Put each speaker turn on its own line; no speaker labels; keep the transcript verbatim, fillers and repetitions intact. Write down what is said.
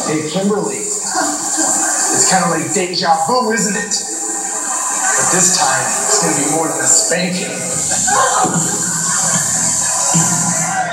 Hey, Kimberly. It's kind of like deja vu, isn't it? But this time, it's going to be more than a spanking.